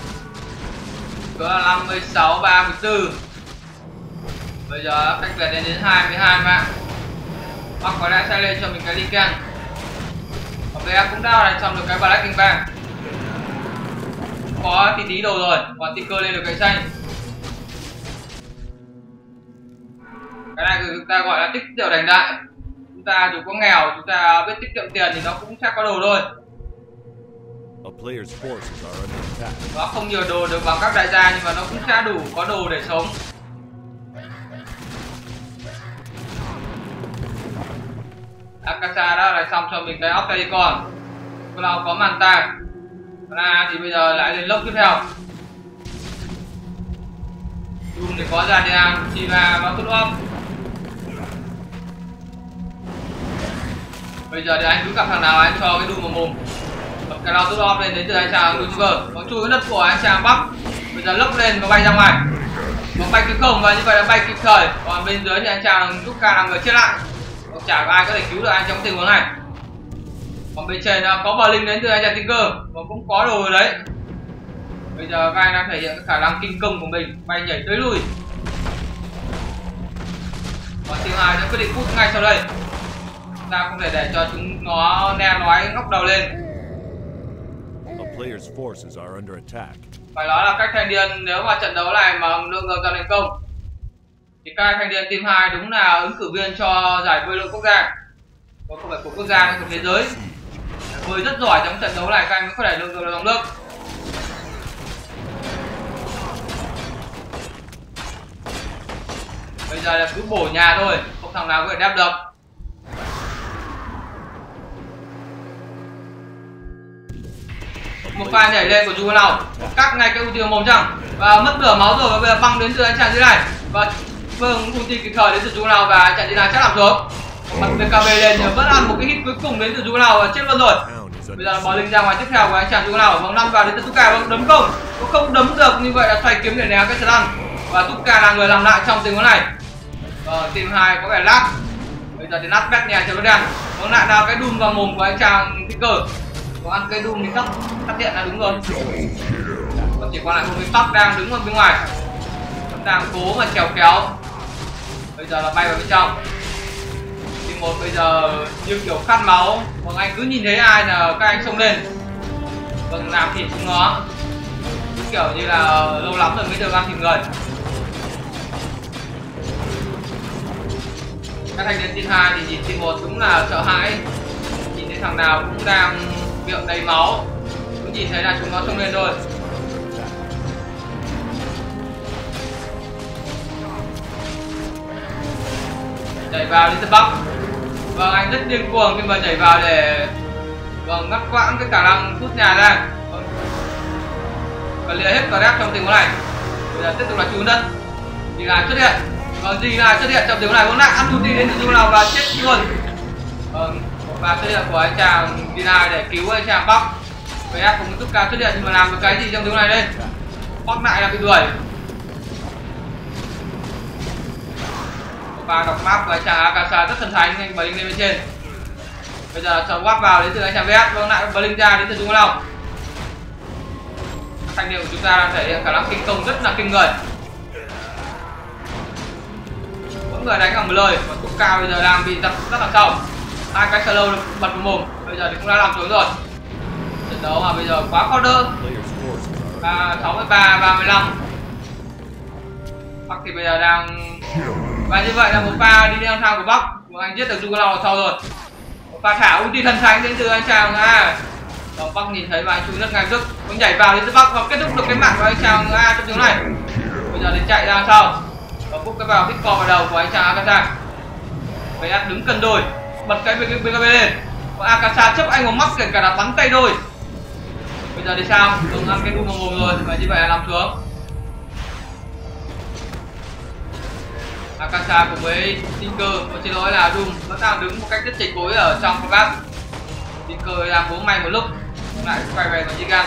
Cỡ năm mươi sáu ba mươi tư. Bây giờ cách biệt đến đến hai mươi hai mạng. Hoặc có lẽ sẽ lên cho mình cái Lincoln. Và vê ét cũng đã đánh xong được cái Black King Bang. Có tí tí đồ rồi, còn Tinker lên được cái xanh. Cái này chúng ta gọi là tích tiểu thành đại. Chúng ta dù có nghèo, chúng ta biết tiết kiệm tiền thì nó cũng sẽ có đồ thôi. A player's forces are under attack. Nó không nhiều đồ được bằng các đại gia nhưng mà nó cũng sẽ đủ có đồ để sống. Akasha đã đánh xong cho mình cái Octalicon. Cloud có Manta. Ra thì bây giờ lại lên lốc tiếp theo. Doom thì có Radiant, Shiva và Foot Up. Bây giờ thì anh cứ gặp thằng nào anh cho cái Doom vào mồm. Cái lao tốt lên đến từ anh chàng Lucifer, có chui cái đất của anh chàng Bắc. Bây giờ lốc lên và bay ra ngoài, có bay kịp không và như vậy là bay kịp thời. Còn bên dưới thì anh chàng Luca là người chết lại, chả có ai có thể cứu được anh trong tình huống này. Còn bên trên có bờ linh đến từ anh chàng Tinker và cũng có đồ rồi đấy. Bây giờ các anh đang thể hiện cái khả năng kinh công của mình, bay nhảy tới lui. Còn team hai sẽ quyết định phút ngay sau đây. Chúng ta không thể để cho chúng nó ne nói ngóc đầu lên. A player's forces are under attack. Phải nói là các thanh niên nếu mà trận đấu này mà lượng ngược ra thành công thì các thanh niên team hai đúng là ứng cử viên cho giải bơi lội quốc gia, không phải của quốc gia mà của thế giới. Bơi rất giỏi trong trận đấu này, các anh mới có thể lượng ngược dòng nước. Bây giờ là cứ bổ nhà thôi, không thằng nào có thể đáp được. Một pha nhảy lên của Juvenile, cắt ngay cái ulti mồm trong và mất nửa máu rồi, và bây giờ băng đến từ anh chàng dưới này và vâng ulti kịp thời đến từ Juvenile và anh chàng dưới này chắc làm xuống. Bật bê ca bê lên nhưng vẫn ăn một cái hit cuối cùng đến từ Juvenile và chết luôn rồi. Bây giờ là bò linh ra ngoài tiếp theo của anh chàng Juvenile, vòng năm vào đến từ Tuka, vâng đấm công, cũng không đấm được, như vậy là xoay kiếm để né cái slam và Tuka là người làm lại trong tình huống này. Ờ, team hai có vẻ lát. Bây giờ thì nát bét nhà cho nó đen. Vâng lại nào cái đùm vào mồm của anh chàng Tinker. Có ăn cây đùm thì tóc phát hiện là đúng rồi. Còn chỉ còn lại một cái tóc đang đứng ở bên ngoài, vẫn đang cố mà trèo kéo. Bây giờ là bay vào bên trong. Team một bây giờ như kiểu khát máu. Vâng anh cứ nhìn thấy ai là các anh xông lên, vâng làm thịt chúng nó, kiểu như là lâu lắm rồi mới được ăn thịt người. Các thành viên team hai thì nhìn team một đúng là sợ hãi, nhìn thấy thằng nào cũng đang miệng đầy máu, cũng nhìn thấy là chúng nó xông lên thôi. Nhảy vào đến từ Bắc. Vâng anh rất điên cuồng khi mà nhảy vào để vâng ngắt quãng cái khả năng rút nhà ra. Vâng. Và lìa hết cả rep trong tình huống này. Bây giờ tiếp tục là trốn đất. Gì là xuất hiện. Vâng gì là xuất hiện trong tình huống này, vâng lại ăn ulti đến từ nào và chết luôn. Vâng một pha xuất hiện của anh chàng Dina để cứu anh chàng Bắc. vê ép cùng Tuka xuất hiện nhưng mà làm được cái gì trong tình huống này đây? Bắc lại là bị đuổi. Và đọc map của anh chàng Akasa rất thần thánh, anh Blink lên bên trên. Bây giờ sợ quát vào đến từ anh chàng vê ét, vâng lại Blink ra đến từ Trung Long. Thanh niên của chúng ta đang thể hiện khả năng kinh công rất là kinh người. Mỗi người đánh bằng một lời, còn Tuka bây giờ đang bị dập rất là sâu. Hai cái slow bật vào mồm, bây giờ thì cũng đã làm xuống rồi. Trận đấu mà bây giờ quá khó đỡ. sáu mươi ba ba mươi lăm. Bắc thì bây giờ đang, và như vậy là một pha đi theo thang của Bắc, của anh giết được Juvenile sau rồi. Một pha thả ulti thần thánh đến từ anh chàng A. Còn Bắc nhìn thấy và anh chui rất ngay tức, cũng nhảy vào đến từ Bắc và kết thúc được cái mạng của anh chàng A trong tiếng này. Bây giờ thì chạy ra sau và bút cái vào hit vào đầu của anh chàng Akasa. vê ét đứng cân đôi, bật cái bê ca bê lên. Và Akasa chấp anh một mắt kể cả là bắn tay đôi. Bây giờ thì sao? Đúng ăn cái đu vào mồm rồi và như vậy là làm xuống. Akasa cùng với Tinker, có xin lỗi là Doom vẫn đang đứng một cách rất chỉnh cối ở trong combat. Tinker đang cố may một lúc lại quay về vào Gigan.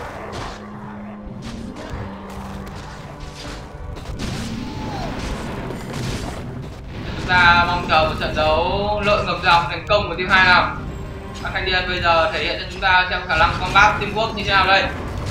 Chúng ta mong chờ một trận đấu lợi ngược dòng thành công của team hai nào. Các thanh niên bây giờ thể hiện cho chúng ta xem khả năng combat teamwork như thế nào đây.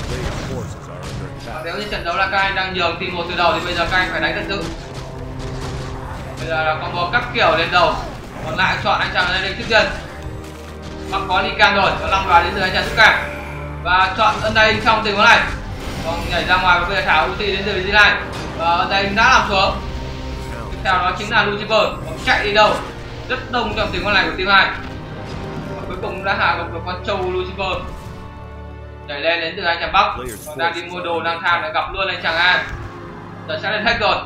Và nếu như trận đấu là các anh đang nhường team một từ đầu thì bây giờ các anh phải đánh thật sự. Bây giờ là combo các kiểu lên đầu, còn lại chọn anh chàng lên trước tiên. Bắc có Lican rồi, có năm vào đến từ anh chàng Tuka và chọn ân đây trong tình huống này. Còn nhảy ra ngoài và bây giờ thả ulti đến từ dưới này và ân đây đã làm xuống. Tiếp theo đó chính là Lucifer, chạy đi đâu rất đông trong tình huống này của team hai. Và cuối cùng đã hạ gục được con trâu Lucifer. Nhảy lên đến từ anh chàng Bắc, còn đang đi mua đồ đang tham lại gặp luôn anh chàng A. Giờ sẽ lên hack rồi.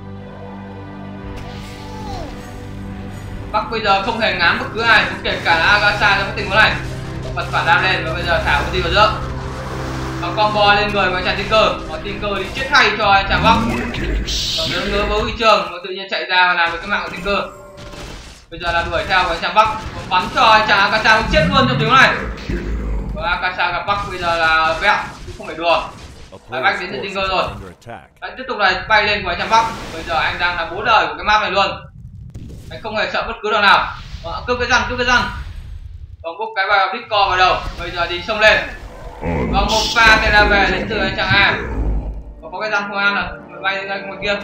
Bắc bây giờ không hề ngán bất cứ ai, cũng kể cả là Akasa trong cái tình huống này. Bật phản đam lên và bây giờ thả ulti vào giữa. Và combo lên người của anh chàng Tinker, còn Tinker thì chết thay cho anh chàng Bắc. Còn ngứa ngứa với huy trường, nó tự nhiên chạy ra và làm được cái mạng của Tinker. Bây giờ là đuổi theo của anh chàng Bắc, còn bắn cho anh chàng Akasa cũng chết luôn trong tình huống này. Và Akasa gặp Bắc bây giờ là vẹo chứ không phải đùa. Đấy, Bách đến từ Tinker rồi. Đấy, tiếp tục này bay lên của anh Trạm Bắc. Bây giờ anh đang là bố đời của cái map này luôn. Anh không hề sợ bất cứ đâu nào. Ờ, cướp cái răng, cướp cái răng. Còn bốc cái vào Bitcoin vào đầu. Bây giờ đi xông lên. Và một pha tên là về đến từ anh chàng A. Và có cái răng không ăn là bay ra ngoài kia.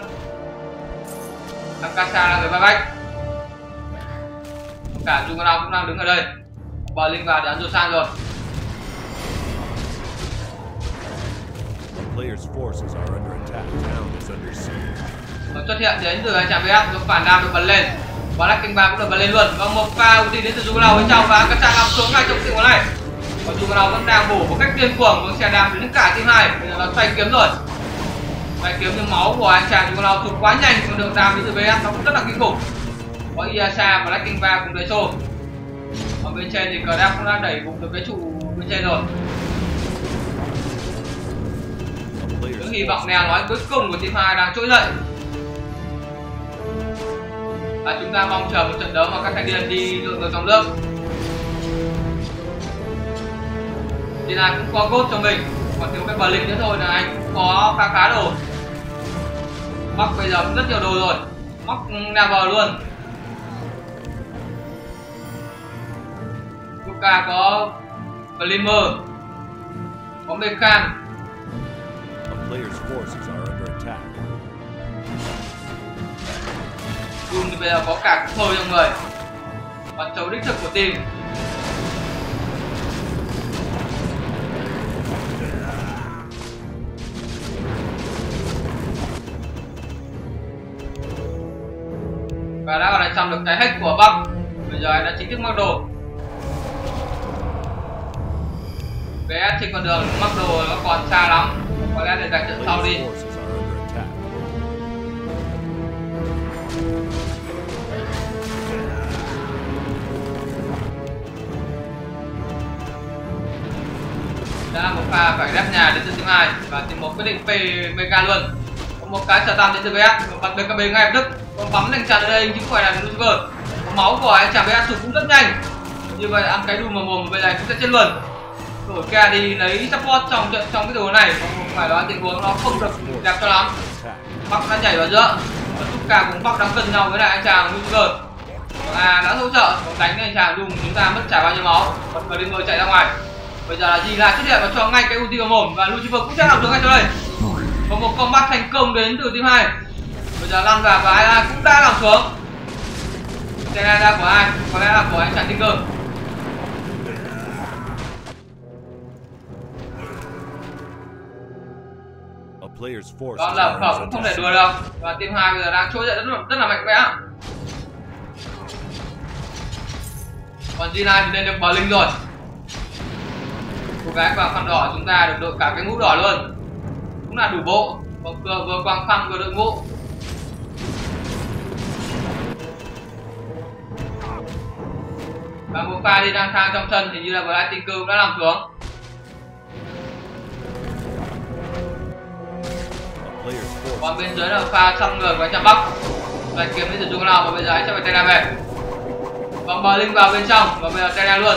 Akasa là người bay Bách. Cả Juggernaut cũng đang đứng ở đây. Bờ Linh vào để ăn Josan rồi. Players' forces are under attack. Town is under siege. Xuất hiện đến từ anh chàng vê ét, nó phản đam được bật lên. Và Black King ba cũng được bật lên luôn. Và một pha ulti đến từ Juggernaut bên trong và Akasa ngắm xuống ngay trong tình huống này. Và Juggernaut vẫn đang bổ một cách điên cuồng với xe đam đến cả team hai. Bây giờ nó xoay kiếm rồi. Xoay kiếm nhưng máu của anh chàng Juggernaut tụt quá nhanh, còn đường đam đến từ vê ét nó cũng rất là kinh khủng. Có Iasa và Black King ba cùng đẩy xô. Ở bên trên thì Craft cũng đã đẩy gục được cái trụ bên trên rồi. Những hy vọng neo nói cuối cùng của team hai đang trỗi dậy. Và chúng ta mong chờ một trận đấu mà các thanh niên đi lượn vào trong nước. Team hai cũng có cốt cho mình, còn thiếu cái bờ linh nữa thôi là anh cũng có khá khá đồ. Mắc bây giờ cũng rất nhiều đồ rồi, mắc Never luôn. Luka có Glimmer, có Mekan. Players' forces are under attack. Doom thì bây giờ có cả thôi trong người. Còn chấu đích thực của team. Và đã vào đây xong được cái hack của Bắc. Bây giờ anh đã chính thức mắc đồ. vê ét trên con đường mắc đồ nó còn xa lắm. Có lẽ để dành trận sau đi. Đã một pha phải ghép nhà đến từ team hai và team một quyết định pê mega luôn. Có một cái sở tam đến từ vê ét, bật bê ca bê ngay lập tức. Còn bấm đánh chặn ở đây chứ không phải là Lucifer. Có máu của anh chàng vê ét sụp cũng rất nhanh. Như vậy ăn cái đùm mà mồm bây giờ cũng sẽ chết luôn. Đổi ca đi lấy support trong trận trong cái đồ này, không phải nói tình huống nó không được đẹp cho lắm. Bắc đã nhảy vào giữa, Tuka cùng Bắc đang cân nhau với lại anh chàng Lucifer. À đã hỗ trợ, còn đánh anh chàng Doom chúng ta mất trả bao nhiêu máu, còn Glimmer chạy ra ngoài. Bây giờ là gì là xuất hiện và cho ngay cái ulti vào mồm và Lucifer cũng sẽ làm được ngay sau đây. Có một combat thành công đến từ team hai. Bây giờ lăn vào và ai cũng đã làm xuống. Cái này là của ai? Có lẽ là của anh chàng Tinker. Đó là khẩu cũng không thể đùa đâu. Và team hai bây giờ đang trỗi dậy rất là, rất là mạnh mẽ. Còn giê chín thì lên được bờ linh rồi. Cô gái vào khăn đỏ chúng ta được đội cả cái mũ đỏ luôn. Cũng là đủ bộ. Còn vừa, vừa quàng khăn vừa đội mũ. Và một pha đi đang thang trong sân thì như là Black Tinker cũng đã làm xuống. Còn bên dưới là pha xăm người của anh Trạm Bắc. Rồi kiếm đến từ chung nào và bây giờ anh sẽ phải tay ra về. Còn bờ linh vào bên trong và bây giờ tay ra luôn.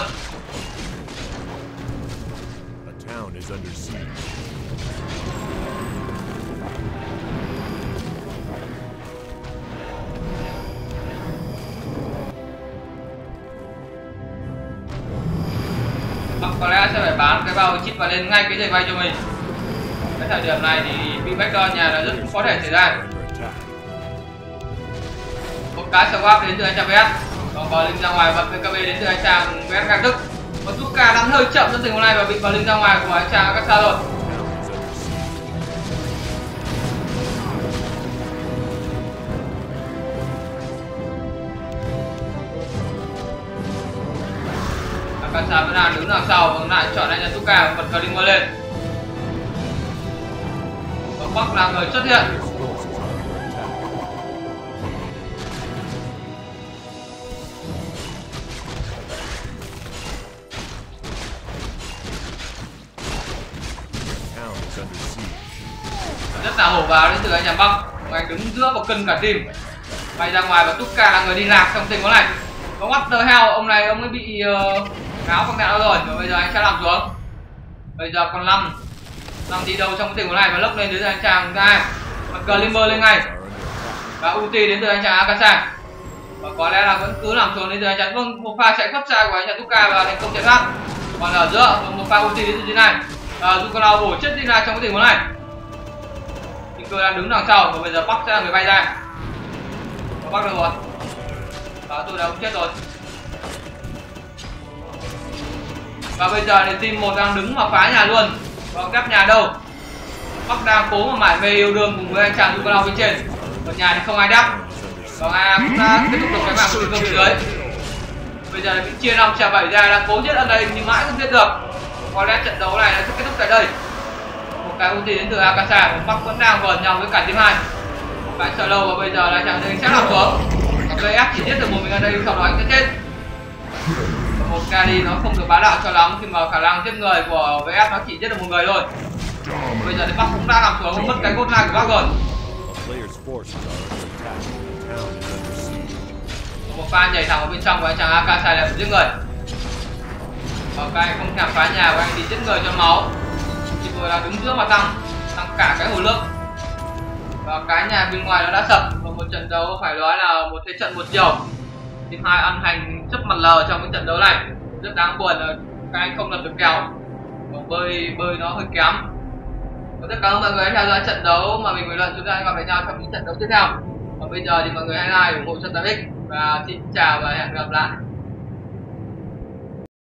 Bắc có lẽ sẽ phải bán cái bao chip và lên ngay cái giày bay cho mình. Cái thời điểm này thì bị backdoor nhà là rất có thể xảy ra. Một cái swap đến từ anh chàng vê ét. Còn bờ linh ra ngoài bật bê ca bê đến từ anh chàng vê ét ngay tức. Còn Tuka đang hơi chậm trong tình huống này và bị bờ linh ra ngoài của anh chàng Akasa rồi. Akasa vẫn đang đứng đằng sau và lại chọn anh chàng Tuka và bật Glimmer lên. Bắc là người xuất hiện. Rất là hổ vào đến từ anh chàng Bắc. Anh đứng giữa một cân cả team. Bay ra ngoài và Tuka là người đi lạc trong tình huống này. Có what the hell, ông này ông ấy bị uh, Tháo con đạn rồi, và bây giờ anh sẽ làm xuống. Bây giờ còn năm năm tí đâu trong cái tình huống này, và lốc lên đến từ anh chàng chúng ta, và Glimmer lên ngay, và ulti đến từ anh chàng Akasa, và có lẽ là vẫn cứ làm xuống đến từ anh chàng. Vâng, một pha chạy khuất xa của anh chàng Tuka và thành công chạy thoát. Còn ở giữa một pha ulti đến từ dưới này, và Zukanao bổ chết Dina trong cái tình huống này. Cơ đang đứng đằng sau, và bây giờ Bắc sẽ là người bay ra. Và Bắc được rồi, và tôi đã cũng chết rồi. Và bây giờ thì team một đang đứng mà phá nhà luôn. Và đắp nhà đâu? Bắc đang cố mà mải mê yêu đương cùng với anh chàng Zukanao bên trên. Ở nhà thì không ai đắp. Và A cũng đã kết thúc được cái mảng của bên dưới. Bây giờ bị chia năm trả bảy ra, đang cố giết ở đây nhưng mãi không giết được. Có lẽ trận đấu này nó sẽ kết thúc tại đây. Một cái ulti đến từ Akasa, và Bắc vẫn đang vờn nhau với cả team hai. Một cái sợ lâu, và bây giờ là chàng sẽ làm xuống. vê ép chỉ giết được một mình ở đây, sau đó anh sẽ chết. Và một Kali nó không được bá đạo cho lắm khi mà khả năng giết người của vê ép nó chỉ giết được một người thôi. Bây giờ thì Bắc cũng đã làm xuống, mất cái cốt hai của Bắc rồi. Một pha nhảy thẳng vào bên trong của anh chàng Akasa là giết người. Và các anh không thèm phá nhà của anh thì giết người cho máu. Thì vừa là đứng giữa mà tăng tăng cả cái hồi lượng. Và cái nhà bên ngoài nó đã sập. Và một trận đấu phải nói là một thế trận một chiều. Team hai ăn hành rất mặt lờ trong cái trận đấu này. Rất đáng buồn là các anh không lập được kèo. Và bơi bơi nó hơi kém. Và rất cảm ơn mọi người đã theo dõi trận đấu mà mình bình luận. Chúng ta gặp lại nhau trong những trận đấu tiếp theo. Và bây giờ thì mọi người hãy like ủng hộ cho Tavic. Và xin chào và hẹn gặp lại.